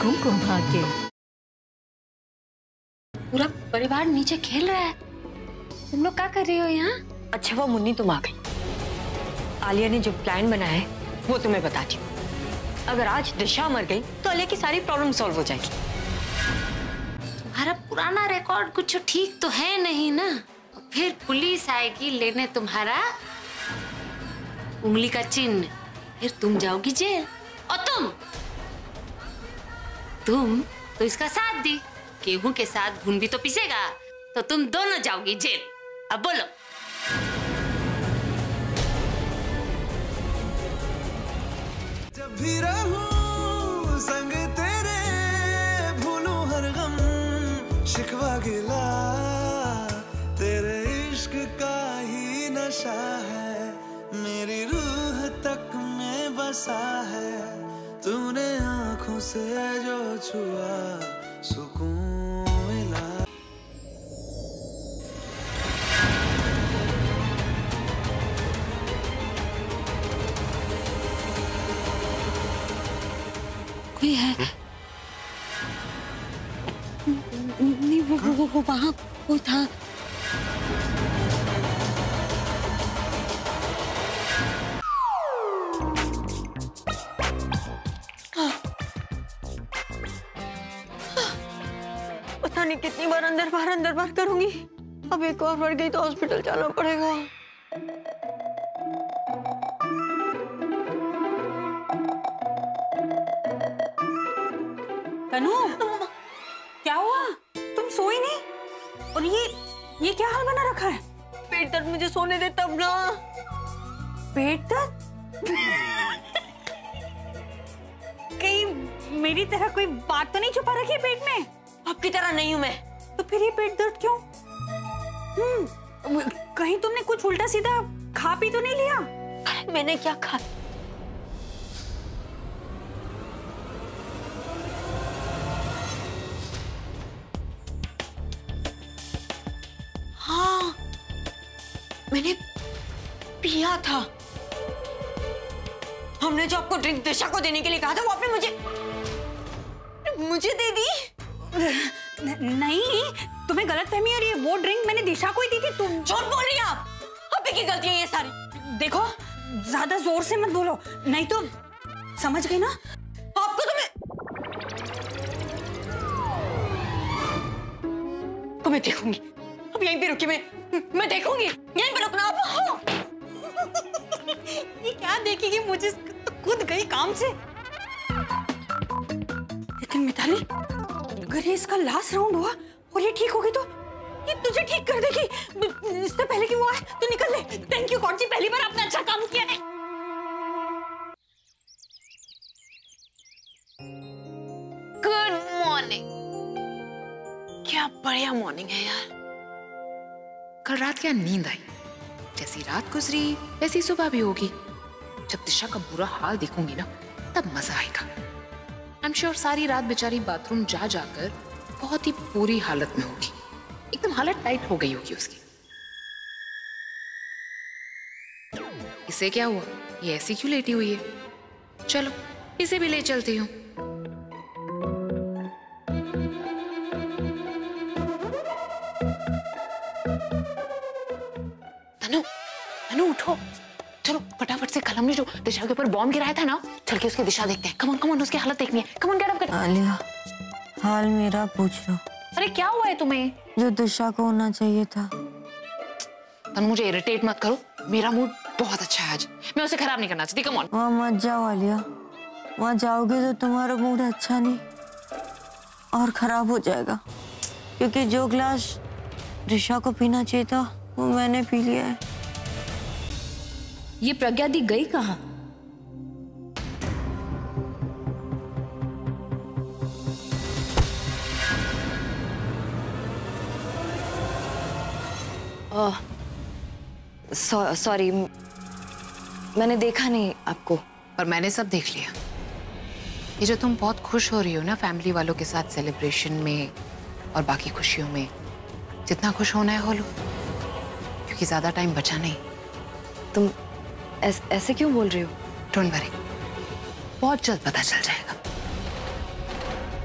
कुमकुम भाग्य। पूरा परिवार नीचे खेल रहा है, तुम लोग क्या कर रही हो यहाँ? अच्छा वो मुन्नी तुम आ गई। आलिया ने जो प्लान बनाया है वो तुम्हें बताती हूँ। अगर आज दिशा मर गई तो आलिया की सारी प्रॉब्लम सॉल्व हो जाएगी। तुम्हारा पुराना रिकॉर्ड कुछ ठीक तो है नहीं ना, फिर पुलिस आएगी लेने तुम्हारा उंगली का चिन्ह, फिर तुम जाओगी जेल। और तुम तो इसका साथ दी, गेहूं के साथ घुन भी तो पिसेगा, तो तुम दोनों जाओगी जेल। अब बोलो। जब भी रहूं संग तेरे, भूलूं हर गम शिकवा गिला, तेरे इश्क का ही नशा है, मेरी रूह तक में बसा है, तूने आंखों से जो छुआ सुकून मिला। कोई है? नहीं, वो वहाँ वो था। पता नहीं कितनी बार अंदर बाहर करूंगी। अब एक और बढ़ गई तो हॉस्पिटल जाना पड़ेगा। तनु, क्या हुआ? तुम सोई नहीं? और ये क्या हाल बना रखा है? पेट दर्द, मुझे सोने दे तब ना। पेट दर्द? कहीं मेरी तरह कोई बात तो नहीं छुपा रखी है पेट में? आपकी तरह नहीं हूं मैं। तो फिर ये पेट दर्द क्यों? कहीं तुमने कुछ उल्टा सीधा खा पी तो नहीं लिया? मैंने क्या खा? हाँ, मैंने पिया था। हमने जो आपको ड्रिंक दिशा को देने के लिए कहा था वो आपने मुझे दे दी। नहीं, तुम्हें गलतफहमी और ये वो ड्रिंक मैंने दिशा को ही दी थी। तुम झूठ बोल रही हैं आप की गलती है ये सारी। देखो ज्यादा जोर से मत बोलो, नहीं तो समझ गई ना। आपको तो मैं देखूंगी। अब यहीं पे रुकी, मैं देखूंगी। यहीं पे रुकना आप। ये क्या देखेगी, मुझे तो खुद गई काम से। लेकिन मिताली, अगर ये इसका लास्ट राउंड हुआ और ये ठीक हो गई तो ये तुझे ठीक कर देगी। इससे पहले कि वो आए तो निकल ले। थैंक यू गॉड जी, पहली बार आपने अच्छा काम किया है। Good morning. क्या बढ़िया मॉर्निंग है यार। कल रात क्या नींद आई, जैसी रात गुजरी वैसी सुबह भी होगी। जब दिशा का बुरा हाल देखूंगी ना तब मजा आएगा। आई एम श्योर सारी रात बेचारी बाथरूम जा जाकर बहुत ही बुरी हालत में होगी, एकदम हालत टाइट हो गई होगी उसकी। इसे क्या हुआ, ये ऐसी क्यों लेटी हुई है? चलो इसे भी ले चलती हूँ। तनु, तनु उठो, चलो फटाफट से। कल हमने जो दिशा के ऊपर बॉम्ब गिराया था ना, चल के उसकी दिशा देखते हैं। कम ऑन, उसकी हालत देखनी है। Come on, get up. Alia, हाल मेरा पूछो। अरे क्या हुआ है तुम्हें? जो दिशा को होना चाहिए था। तनु मुझे इरिटेट मत करो, मेरा मूड बहुत अच्छा है आज, मैं उसे खराब नहीं करना चाहती। Come on. वहाँ मत जाओ आलिया, वहाँ जाओगे तो तुम्हारा मूड अच्छा नहीं और खराब हो जाएगा, क्योंकि जो ग्लास दिशा को पीना चाहिए था वो मैंने पी लिया है। ये प्रज्ञा दी गई कहाँ? सॉरी, मैंने देखा नहीं आपको। पर मैंने सब देख लिया। ये जो तुम बहुत खुश हो रही हो ना फैमिली वालों के साथ सेलिब्रेशन में और बाकी खुशियों में, जितना खुश होना है हो लो, क्योंकि ज्यादा टाइम बचा नहीं। तुम ऐसे क्यों बोल रही हो? डोंट वरी, बहुत जल्द पता चल जाएगा।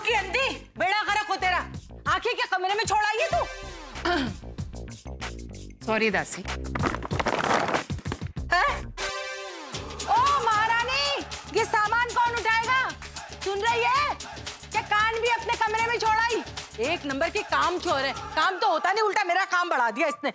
होगी अंधी, बेड़ा गर्क हो तेरा। आंखें के कमरे में छोड़ आई है तू। सॉरी दासी। है? ओ महारानी, ये सामान कौन उठाएगा? सुन रही है? क्या कान भी अपने कमरे में छोड़ आई? एक नंबर की काम चोर है। काम तो होता नहीं, उल्टा मेरा काम बढ़ा दिया इसने।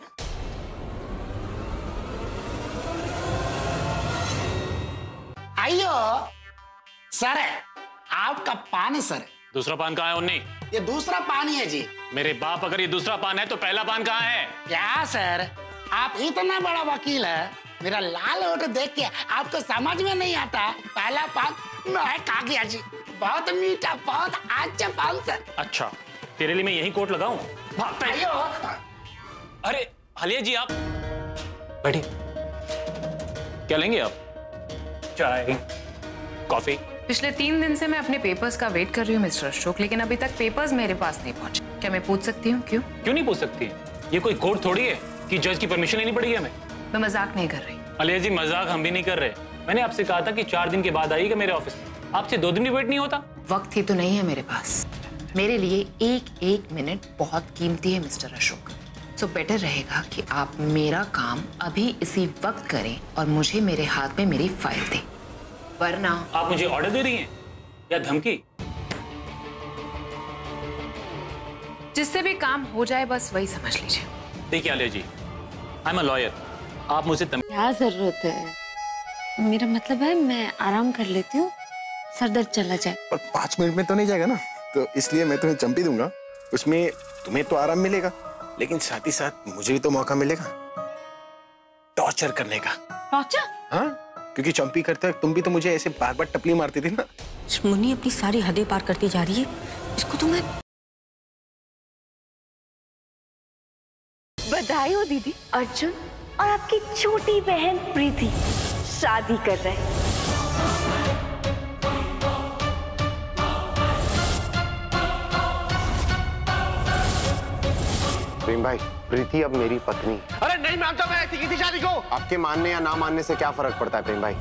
आइयो सर, आपका पान है सर। दूसरा पान कहाँ है उन्नी? ये दूसरा पान ही है जी। मेरे बाप, अगर ये दूसरा पान है तो पहला पान कहाँ है? क्या सर, आप इतना बड़ा वकील है, मेरा लाल होठ देख के आपको समझ में नहीं आता? पहला पान मैं खा गया जी, बहुत मीठा, बहुत अच्छा पान सर। अच्छा, तेरे लिए मैं यही कोट लगाऊं? आइयो। अरे आलिया जी, आप बैठिए। क्या लेंगे आप? चाय, कॉफी? पिछले 3 दिन से मैं अपने पेपर्स का वेट कर रही हूँ मिस्टर अशोक, लेकिन अभी तक पेपर्स मेरे पास नहीं पहुंचे। क्या मैं पूछ सकती हूँ क्यों? क्यों नहीं पूछ सकती? ये कोई कोर्ट थोड़ी है कि जज की परमिशन लेनी पड़ेगी हमें। मैं मजाक नहीं कर रही। आलिया जी, मजाक हम भी नहीं कर रहे। मैंने आपसे कहा था कि 4 दिन के बाद आइएगा मेरे ऑफिस में। आपसे 2 दिन भी वेट नहीं होता? वक्त ही तो नहीं है मेरे पास। मेरे लिए एक मिनट बहुत कीमती है मिस्टर अशोक। सो बेटर रहेगा कि आप मेरा काम अभी इसी वक्त करें और मुझे मेरे हाथ में मेरी फाइल दें, वरना। आप मुझे ऑर्डर दे रही हैं या धमकी? जिससे भी काम हो जाए बस वही समझ लीजिए। देखिए Alia ji, I am a lawyer. आप मुझे क्या जरूरत है? मेरा मतलब है मैं आराम कर लेती हूँ, सर दर्द चला जाए। पर 5 मिनट में तो नहीं जाएगा ना, तो इसलिए मैं तुम्हें चंपी दूंगा। उसमें तुम्हें तो आराम मिलेगा, लेकिन साथ ही साथ मुझे भी तो मौका मिलेगा टॉर्चर करने का। टॉर्चर? हाँ, क्योंकि चंपी करते वक्त तुम भी तो मुझे ऐसे बार बार टपली मारती थी ना। मुन्नी अपनी सारी हदें पार करती जा रही है। इसको तो मैं बधाई हो दीदी। अर्जुन और आपकी छोटी बहन प्रीति शादी कर रहे हैं। प्रेम भाई, प्रीति अब मेरी पत्नी। अरे नहीं मानता मैं ऐसी किसी शादी को। आपके मानने या ना मानने से क्या फर्क पड़ता है प्रेम भाई?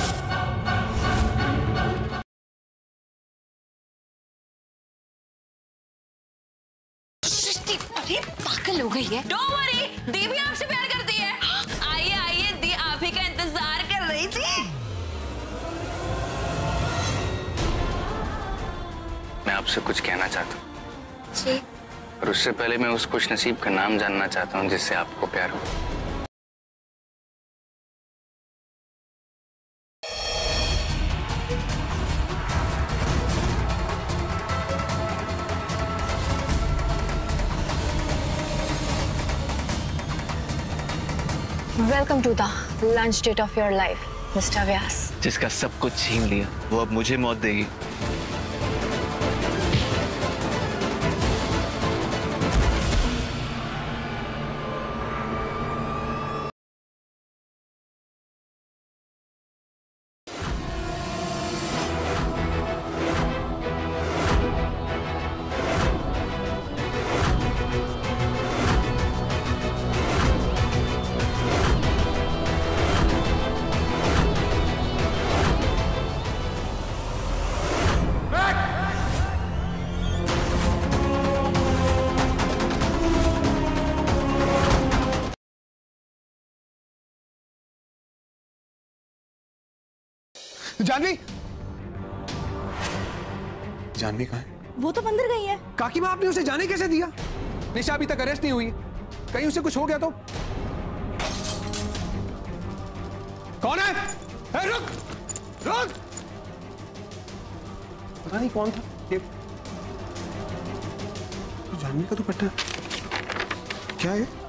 अरे पागल हो गई है। Don't worry, दी भी आपसे प्यार करती है। आइए आइए, दी आप ही का इंतजार कर रही थी। मैं आपसे कुछ कहना चाहता हूँ जी, और उससे पहले मैं उस खुश नसीब का नाम जानना चाहता हूँ जिससे आपको प्यार हो। Welcome to the lunch date of your life mister Vyas. जिसका सब कुछ छीन लिया वो अब मुझे मौत देगी। जानवी, जानवी कहाँ है? वो तो मंदिर गई है। काकी माँ, आपने उसे जाने कैसे दिया? निशा अभी तक अरेस्ट नहीं हुई, कहीं उसे कुछ हो गया तो? कौन है? रुक रुक, पता नहीं कौन था ये। तो जानवी का दुपट्टा क्या है?